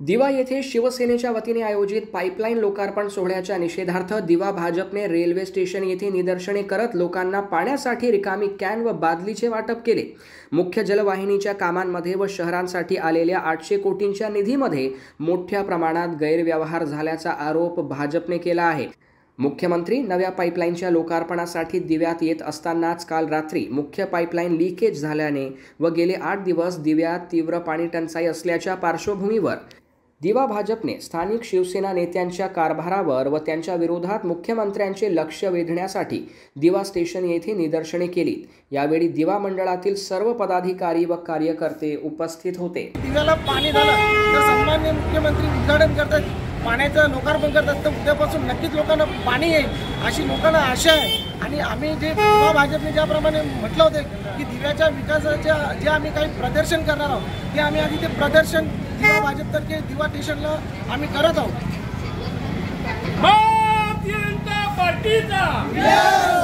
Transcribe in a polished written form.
दिवा येथे शिवसेनेच्या वतीने आयोजित पाईपलाईन लोकार्पण सोहळ्याच्या निषेधार्थ दिवा भाजपने रेल्वे स्टेशन येथे निदर्शने करत लोकांना पाण्यासाठी रिकामी कॅन व बादलीचे वाटप केले। मुख्य जलवाहिनीच्या कामांमध्ये व शहरांसाठी आलेल्या 800 कोटींच्या निधीमध्ये मोठ्या प्रमाणात गैरव्यवहार झाल्याचा आरोप भाजपने केला आहे। मुख्यमंत्री नव्या पाईपलाईनच्या लोकार्पणासाठी दिव्यात येत असतानाच काल रात्री मुख्य पाईपलाईन लीकेज झाल्याने व गेले 8 दिवस दिव्यात तीव्र पाणी टंचाई असल्याच्या पार्श्वभूमीवर दिवा भाजपने स्थानिक शिवसेना नेत्यांच्या कारभारावर व त्यांच्या विरोधात मुख्यमंत्र्यांचे लक्ष वेधण्यासाठी दिवा स्टेशन येथे निदर्शने केली। यावेळी दिवा मंडळातील सर्व पदाधिकारी व कार्यकर्ते उपस्थित होते। दिव्याला पाणी झालं तर सन्माननीय मुख्यमंत्री उद्घाटन करतात, पाण्याचं लोकार्पण करतात, तर उद्यापासून नक्कीच लोकांना पाणी येईल अशी लोकांना आशा आहे। आणि आम्ही जे दिवा भाजपने ज्याप्रमाणे म्हटलं होतं की दिव्याच्या विकासाच्या जे आम्ही काही प्रदर्शन करणार आहोत ते आम्ही आधी ते प्रदर्शन दिवा भाजपतर्फे दिवा स्टेशनला आम्ही करत आहोत। भारतीय जनता पार्टीचा